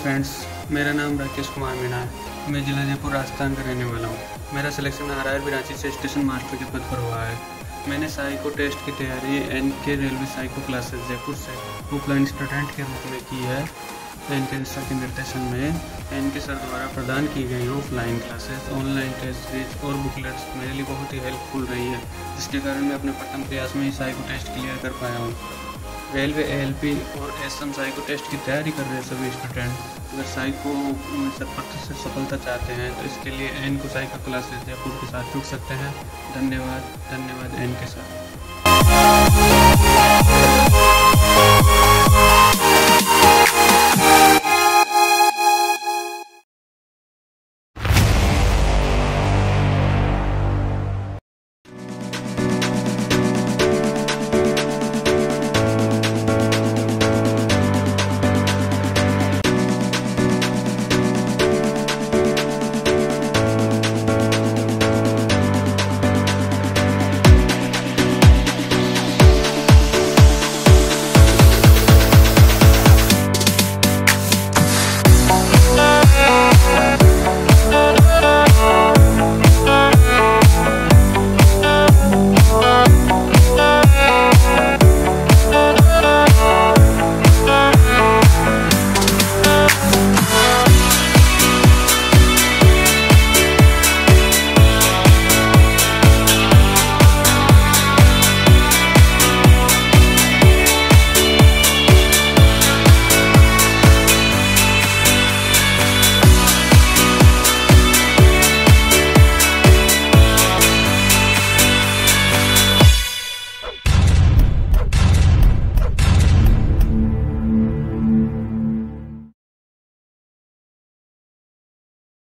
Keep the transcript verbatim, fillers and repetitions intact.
Friends, मेरा नाम राकेश कुमार मीणा है। मैं जिला जयपुर राजस्थान का रहने वाला हूँ। मेरा selection R R B Ranchi से स्टेशन मास्टर के पद पर हुआ है। मैंने साइको टेस्ट की तैयारी एन के रेलवे साइको क्लासेस जयपुर से ऑफलाइन स्टूडेंट के रूप में की है। एन के सर के निर्देशन में एन के सर द्वारा प्रदान की गई offline classes, online test series और बुकलेट्स मेरे लिए बहुत ही हेल्पफुल रही है, जिसके कारण मैं अपने प्रथम प्रयास में ही साइको टेस्ट क्लियर कर पाया हूँ। रेलवे ए एल पी और एस एम साइको टेस्ट की तैयारी कर रहे सभी स्टूडेंट अगर साइको में से सफलता चाहते हैं तो इसके लिए एन को साइको क्लासेस जयपुर के साथ जुड़ सकते हैं। धन्यवाद धन्यवाद एन के साथ।